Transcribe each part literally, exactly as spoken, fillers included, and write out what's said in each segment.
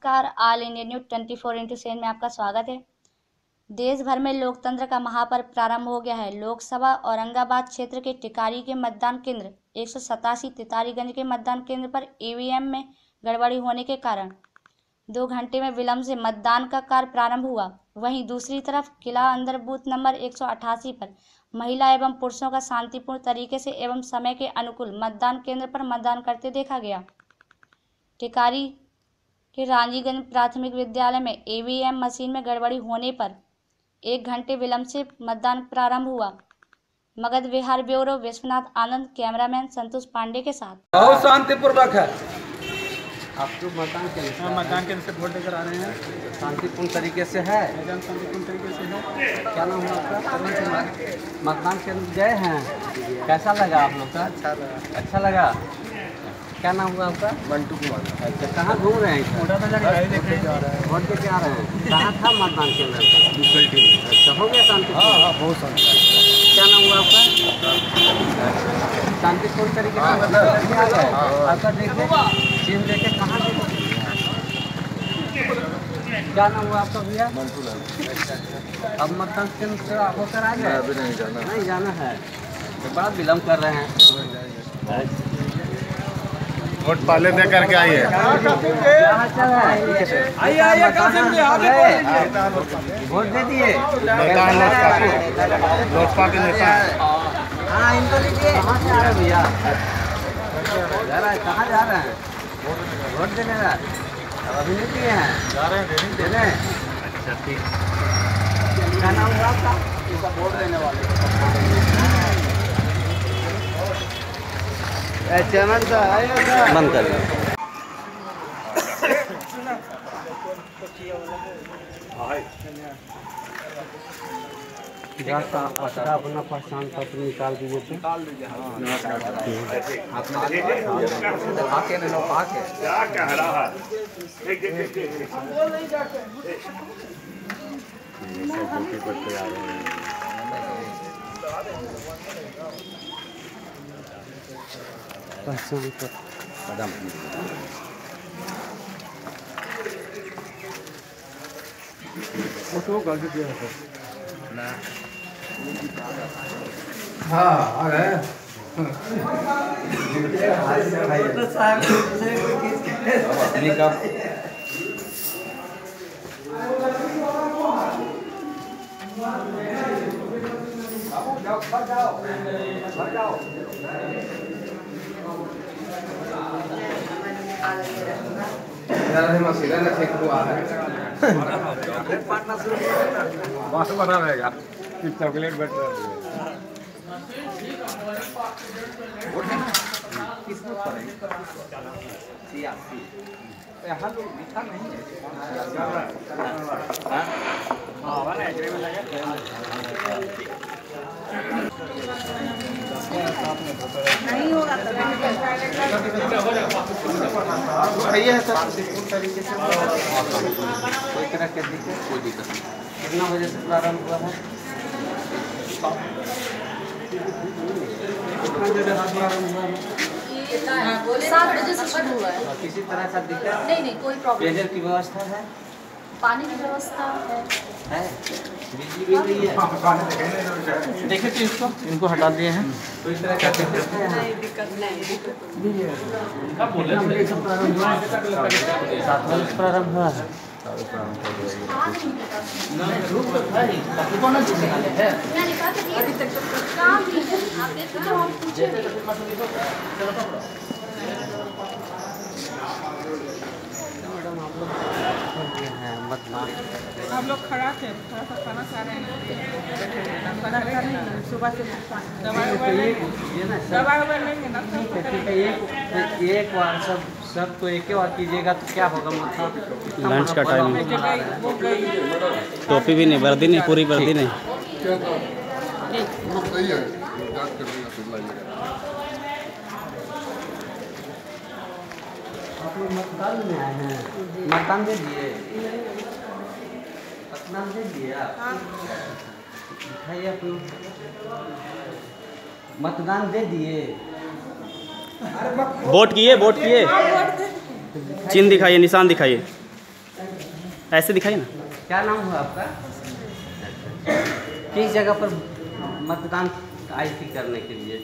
नमस्कार, All India News twenty four into seven में आपका स्वागत है। देश भर में लोकतंत्र का महापर्व प्रारंभ हो गया है। लोकसभा औरंगाबाद क्षेत्र के टिकारी के मतदान केंद्र एक सौ सतासी तितारीगंज के मतदान केंद्र पर ईवीएम में गड़बड़ी होने के कारण दो घंटे में विलंब से मतदान का कार्य प्रारंभ हुआ। वहीं दूसरी तरफ किला अंदर बूथ नंबर एक सौ अट्ठासी पर महिला एवं पुरुषों का शांतिपूर्ण तरीके से एवं समय के अनुकूल मतदान केंद्र पर मतदान करते देखा गया। टिकारी के रानीगंज प्राथमिक विद्यालय में ईवीएम मशीन में गड़बड़ी होने पर एक घंटे विलंब से मतदान प्रारंभ हुआ। मगध विहार ब्यूरो विश्वनाथ आनंद, कैमरामैन संतोष पांडे के साथ। बहुत शांतिपूर्वक है। आप तो मतदान केंद्र मतदान केंद्र से वोट लेकर आ रहे हैं। शांतिपूर्ण तरीके से है। एकदम शांतिपूर्ण तरीके से है। क्या नाम है आपका? मतदान केंद्र गए हैं, कैसा लगा आप लोग का? अच्छा लगा। अच्छा लगा। क्या नाम हुआ आपका? मंटू कुमार। अच्छा, कहाँ घूम रहे हैं? वोट देके आ रहे हैं। वोट देके आ रहे हैं। कहाँ था मतदान केंद्र? अच्छा, हो गया शांतिपूर्ण? हाँ हाँ, बहुत शांति। क्या नाम हुआ आपका? शांतिपूर्ण तरीके से मतदान करके आ गए। आपका देखे चिन्ह देखे कहाँ से? क्या नाम हुआ आपका भैया? मंटू लाल। अब मतदान केंद्र से होकर आ गए? अभी नहीं जाना। नहीं जाना है तो बड़ा विलम्ब कर रहे हैं। वोट पहले दे करके आइए। आइए आइए वोट दे दिए। लोजपा के नेता। हाँ, इनको दीजिए। कहाँ से आ रहे हैं भैया? जा रहा है, कहाँ जा रहे हैं? वोट देने का। अब अभी नहीं दिए हैं? जा रहे हैं देने। अच्छा, ठीक। क्या नाम है आपका? वोट देने वाले चैनल का बंद कर दो। अपना पहचान पत्र निकाल दीजिए तो। निकाल दीजिए। पहचान पत्र कदम फोटो कर दिया है ना। हाँ, आ गए। अपनी का मसीला ने ठीक हुआ है। बस बना रहेगा कि चॉकलेट बैठ रहा है। यहाँ तो मीठा नहीं नहीं होगा तो सही है सर। तरीके से कोई तरह के दिक्कत कोई दिक्कत नहीं। कितना बजे से प्रारंभ हुआ है? कितना बजे से प्रारंभ हुआ है? सात बजे से शुरू हुआ है। किसी तरह का दिक्कत नहीं नहीं, कोई प्रॉब्लम। पेयजल की व्यवस्था है? पानी की व्यवस्था है। है? बिजली भी नहीं है? देखिए तो इसको इनको हटा दिए हैं। कोई तरह का दिक्कत है? नहीं, दिक्कत नहीं। कितना बजे से प्रारंभ हुआ है? सात बजे से प्रारंभ हुआ है। अभी तक तो काम ही है। आप देखो तो हम पूछे मतदान हम लोग खड़ा थे, थोड़ा सा खाना खा रहे हैं। खाना खा रहे हैं सुबह से। दवाई ववाई नहीं, दवाई ववाई नहीं ना। ठीक है, एक एक बार सब सब तो एक ही बार कीजिएगा तो क्या होगा? मतलब लंच का टाइम टोपी भी नहीं, वर्दी नहीं, पूरी वर्दी नहीं। आप लोग मतदान में आए हैं? मतदान दे दिए? मतदान दे दिए आप? दिखाइए आप लोग। मतदान दे दिए? वोट किए, वोट किए, चिन्ह दिखाइए, निशान दिखाइए। ऐसे दिखाइए ना। क्या नाम हुआ आपका? किस जगह पर मतदान आई थी करने के लिए?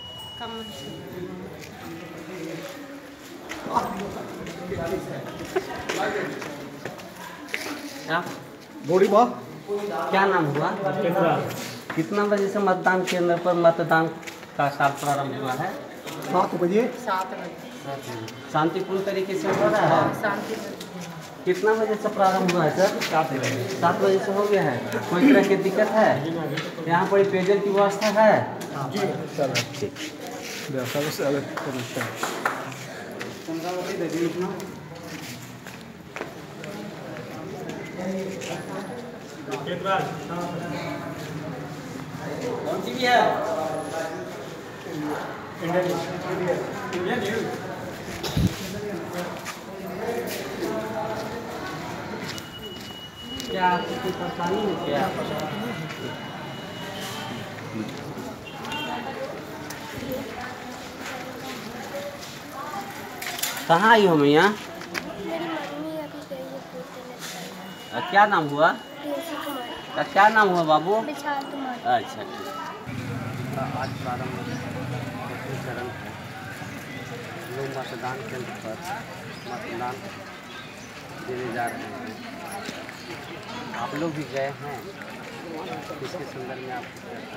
क्या बोड़ी बा क्या नाम हुआ? कितना बजे से मतदान केंद्र पर मतदान का साल प्रारंभ हुआ है? सात बजे शांतिपूर्ण तरीके से हो रहा है? कितना बजे से प्रारंभ हुआ है सर? सात बजे सात बजे से हो गया है। कोई तरह की दिक्कत है? यहाँ पर पेयजल की व्यवस्था है? कौन सी भी है? क्या आपको कोई परेशानी है क्या? कहाँ आई हो मैया? मेरी मम्मी अभी गई है पूछने। अ, क्या नाम हुआ? तुलसी कुमार। अ, क्या नाम हुआ बाबू? विशाल कुमार। अच्छा ठीक। अ, आज प्रारंभ दूसरे चरण है। लोग मतदान केंद्र पर मतदान देने जा रहे हैं। आप लोग भी गए हैं, इसके संदर्भ में आपको क्या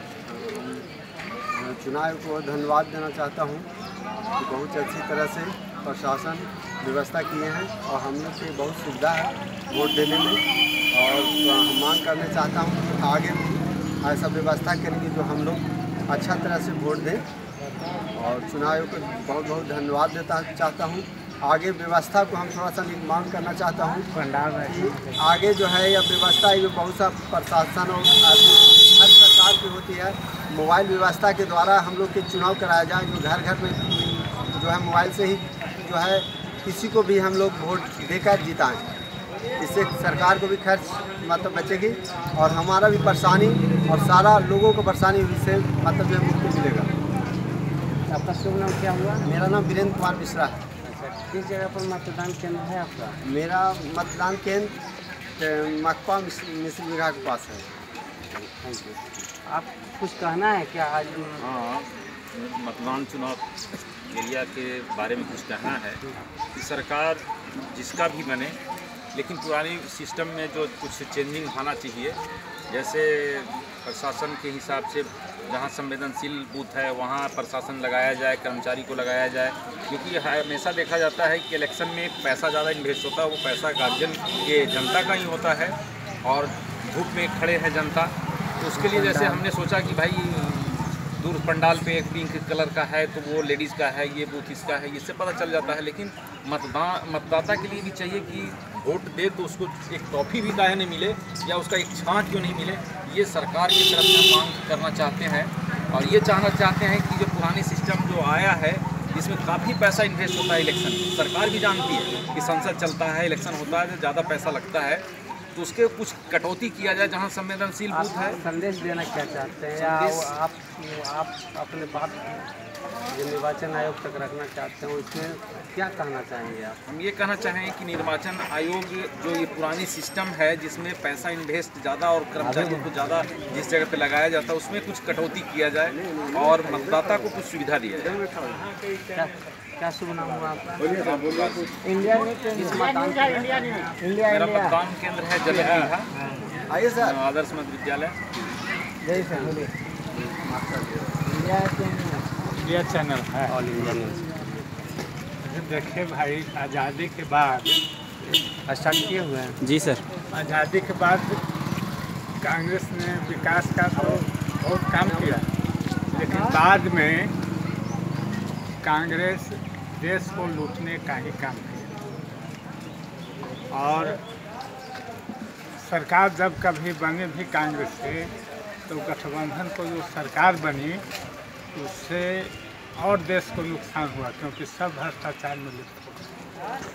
कहें? चुनाव को धन्यवाद देना चाहता हूँ कि बहुत अच्छी तरह से प्रशासन व्यवस्था किए हैं और हम लोग की बहुत सुविधा है वोट देने में। और हम मांग करना चाहता हूँ कि आगे भी ऐसा व्यवस्था करेंगे जो हम लोग अच्छा तरह से वोट दें। और चुनाव को बहुत बहुत धन्यवाद देता चाहता हूँ। आगे व्यवस्था को हम थोड़ा सा मांग करना चाहता हूँ कि आगे जो है यह व्यवस्था ये बहुत सा प्रशासन और हर सरकार की होती है। मोबाइल व्यवस्था के द्वारा हम लोग के चुनाव कराया जाए, जो घर घर में जो है मोबाइल से ही जो है किसी को भी हम लोग वोट देकर जिताएं। इससे सरकार को भी खर्च मतलब बचेगी और हमारा भी परेशानी और सारा लोगों को परेशानी इससे मतलब जो मुक्ति मिलेगा। आपका शुभ नाम क्या हुआ? मेरा नाम वीरेंद्र कुमार मिश्रा है। अच्छा, किस जगह पर मतदान केंद्र है आपका? मेरा मतदान केंद्र मकपा मिश्र विघा के पास है। Thank you. आप कुछ कहना है क्या आज? हाँ, मतदान चुनाव एरिया के बारे में कुछ कहना है कि सरकार जिसका भी बने, लेकिन पुरानी सिस्टम में जो कुछ चेंजिंग होना चाहिए। जैसे प्रशासन के हिसाब से जहाँ संवेदनशील बूथ है वहाँ प्रशासन लगाया जाए, कर्मचारी को लगाया जाए, क्योंकि हमेशा देखा जाता है कि इलेक्शन में पैसा ज़्यादा इन्वेस्ट होता है। वो पैसा गार्जियन के जनता का ही होता है और धूप में खड़े हैं जनता, तो उसके लिए जैसे हमने सोचा कि भाई दूर पंडाल पे एक पिंक कलर का है तो वो लेडीज़ का है, ये बूथ इसका है, इससे पता चल जाता है। लेकिन मतदान मतदाता के लिए भी चाहिए कि वोट दे तो उसको एक टॉफ़ी भी काहे नहीं मिले या उसका एक छांट क्यों नहीं मिले, ये सरकार की तरफ से मांग करना चाहते हैं। और ये चाहना चाहते हैं कि जो पुरानी सिस्टम जो आया है जिसमें काफ़ी पैसा इन्वेस्ट होता है इलेक्शन में, सरकार भी जानती है कि संसद चलता है, इलेक्शन होता है, ज़्यादा पैसा लगता है, तो उसके कुछ कटौती किया जाए जहाँ संवेदनशील बूथ है। संदेश देना क्या चाहते हैं या आप आप अपने बात जो निर्वाचन आयोग तक रखना चाहते हैं उसमें क्या कहना चाहेंगे आप? हम ये कहना चाहेंगे कि निर्वाचन आयोग जो ये पुरानी सिस्टम है जिसमें पैसा इन्वेस्ट ज़्यादा और कर्मचारियों को ज़्यादा जिस जगह पे लगाया जाता है उसमें कुछ कटौती किया जाए और मतदाता को कुछ सुविधा दिया जाए। क्या क्या शुभ नाम हुआ आपका? इंडिया इस मतदान मेरा मतदान केंद्र है जलविहा आइए sir. Adarsh Madhya Vidyalaya. India channel है। All India News. देखिए भाई, आज़ादी के बाद स्टार्ट किए हुए हैं? जी सर। आज़ादी के बाद कांग्रेस ने विकास का तो बहुत काम किया, लेकिन बाद में कांग्रेस देश को लूटने का ही काम किया। और सरकार जब कभी बने भी कांग्रेस से, तो गठबंधन को जो सरकार बनी उससे और देश को नुकसान हुआ, क्योंकि सब भ्रष्टाचार में लिप्त हो गए।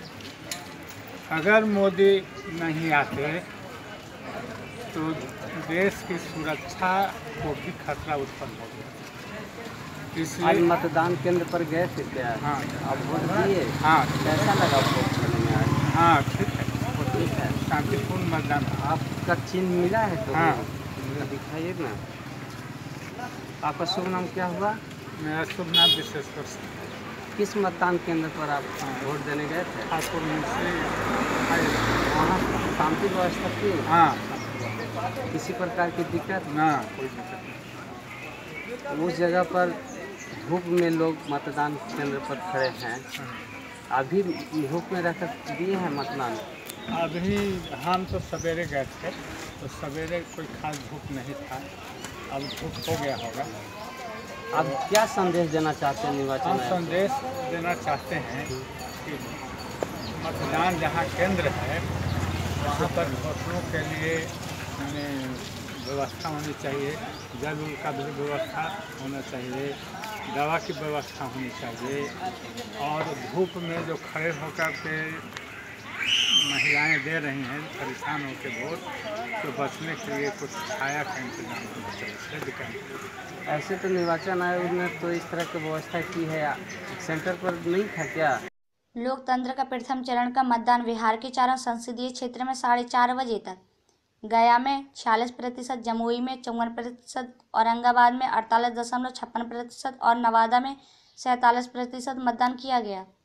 अगर मोदी नहीं आते तो देश की सुरक्षा को भी खतरा उत्पन्न हो गया। आज इसलिए मतदान केंद्र पर गए थे क्या? हाँ आप वोट दिए? हाँ कैसा लगा वोट करने में आज? हाँ ठीक है। ठीक है, शांतिपूर्ण मतदान हो। आपका चिन्ह मिला है तो हाँ। दिखाइए ना। आपका शुभ नाम क्या हुआ? मेरा शुभ नाम विशेश्वर सिंह। किस मतदान केंद्र पर आप वोट देने गए थे? ठाकुर मुंशी। वहाँ शांति व्यवस्था थी? हाँ, किसी प्रकार की दिक्कत? ना कोई दिक्कत नहीं। उस जगह पर धूप में लोग मतदान केंद्र पर खड़े हैं, अभी धूप में रहकर दिए हैं मतदान? अभी हम तो सवेरे गए थे, तो सवेरे कोई खास धूप नहीं था, अब धूप हो गया होगा। आप क्या संदेश देना चाहते हैं निर्वाचन हम आयोग? संदेश देना चाहते हैं कि मतदान जहाँ केंद्र है वहाँ पर वोटरों के लिए यानी व्यवस्था होनी चाहिए, जल उल का भी व्यवस्था होना चाहिए, दवा की व्यवस्था होनी चाहिए, और धूप में जो खड़े होकर के महिलाएं दे रही हैं परेशान होकर वोट, तो बचने के लिए कुछ छाया का इंतजाम होना चाहिए। दिक्कत ऐसे तो निर्वाचन आयोग ने तो इस तरह की व्यवस्था की है, सेंटर पर नहीं था क्या? लोकतंत्र का प्रथम चरण का मतदान बिहार के चारों संसदीय क्षेत्र में साढ़े चार बजे तक, गया में छियालीस प्रतिशत, जमुई में चौवन प्रतिशत, औरंगाबाद में अड़तालीस दशमलव छप्पन प्रतिशत और नवादा में सैंतालीस प्रतिशत मतदान किया गया।